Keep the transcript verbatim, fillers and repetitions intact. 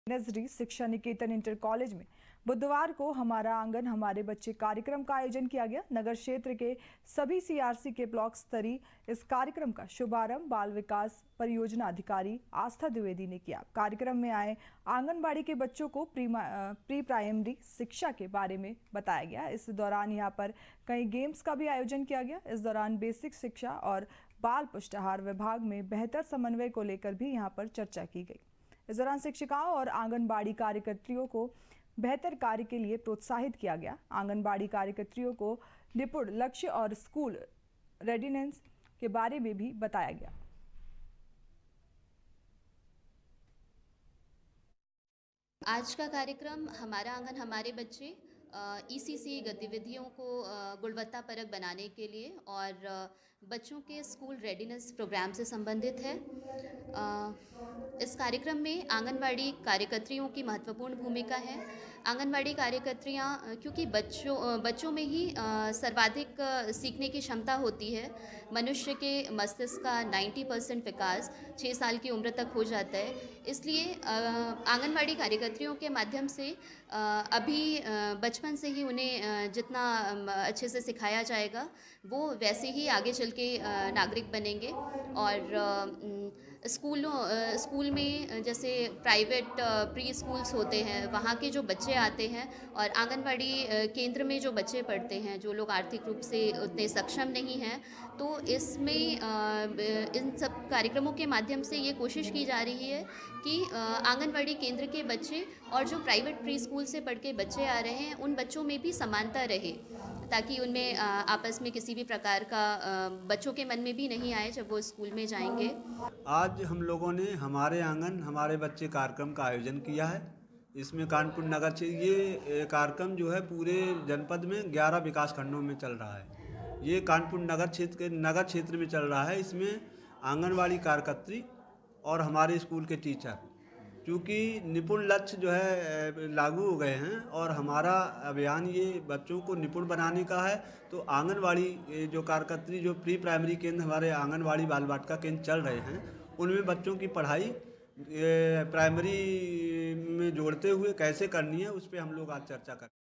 नजरी शिक्षा निकेतन inter college में बुधवार को हमारा आंगन हमारे बच्चे कार्यक्रम का आयोजन किया गया। नगर क्षेत्र के सभी सीआरसी के ब्लॉक स्तरीय इस कार्यक्रम का शुभारंभ बाल विकास परियोजना अधिकारी आस्था द्विवेदी ने किया। कार्यक्रम में आए आंगनबाड़ी के बच्चों को प्री प्री प्राइमरी शिक्षा के बारे में बताया गया। इस दौरान यहाँ पर कई गेम्स का भी आयोजन किया गया। इस दौरान बेसिक शिक्षा और बाल पुष्टाहार विभाग में बेहतर समन्वय को लेकर भी यहाँ पर चर्चा की गई। इस दौरान शिक्षिकाओं और आंगनबाड़ी कार्यकर्त्रियों को बेहतर कार्य के लिए प्रोत्साहित किया गया। आंगनबाड़ी कार्यकर्त्रियों को निपुण लक्ष्य और स्कूल रेडिनेस के बारे में भी बताया गया। आज का कार्यक्रम हमारा आंगन हमारे बच्चे ईसीसी गतिविधियों को गुणवत्तापरक बनाने के लिए और बच्चों के स्कूल रेडीनेस प्रोग्राम से संबंधित है। इस कार्यक्रम में आंगनबाड़ी कार्यकर्त्रियों की महत्वपूर्ण भूमिका है। आंगनबाड़ी कार्यकर्त्रियाँ क्योंकि बच्चों बच्चों में ही सर्वाधिक सीखने की क्षमता होती है। मनुष्य के मस्तिष्क का नब्बे परसेंट विकास छः साल की उम्र तक हो जाता है। इसलिए आंगनबाड़ी कार्यकर्त्रियों के माध्यम से अभी बचपन से ही उन्हें जितना अच्छे से सिखाया जाएगा वो वैसे ही आगे चल के नागरिक बनेंगे। और स्कूलों स्कूल में जैसे प्राइवेट प्री स्कूल्स होते हैं, वहाँ के जो बच्चे आते हैं और आंगनबाड़ी केंद्र में जो बच्चे पढ़ते हैं, जो लोग आर्थिक रूप से उतने सक्षम नहीं हैं, तो इसमें इन सब कार्यक्रमों के माध्यम से ये कोशिश की जा रही है कि आंगनबाड़ी केंद्र के बच्चे और जो प्राइवेट प्री स्कूल से पढ़ के बच्चे आ रहे हैं उन बच्चों में भी समानता रहे, ताकि उनमें आपस में किसी भी प्रकार का बच्चों के मन में भी नहीं आए जब वो स्कूल में जाएंगे। आज हम लोगों ने हमारे आंगन हमारे बच्चे कार्यक्रम का आयोजन किया है। इसमें कानपुर नगर क्षेत्र ये कार्यक्रम जो है पूरे जनपद में ग्यारह विकास खंडों में चल रहा है। ये कानपुर नगर क्षेत्र के नगर क्षेत्र में चल रहा है। इसमें आंगनबाड़ी कार्यकर्त्री और हमारे स्कूल के टीचर, क्योंकि निपुण लक्ष्य जो है लागू हो गए हैं और हमारा अभियान ये बच्चों को निपुण बनाने का है, तो आंगनबाड़ी जो कार्यकर्त्री जो प्री प्राइमरी केंद्र हमारे आंगनबाड़ी बाल वाटिका केंद्र चल रहे हैं उनमें बच्चों की पढ़ाई प्राइमरी में जोड़ते हुए कैसे करनी है उस पर हम लोग आज चर्चा करें।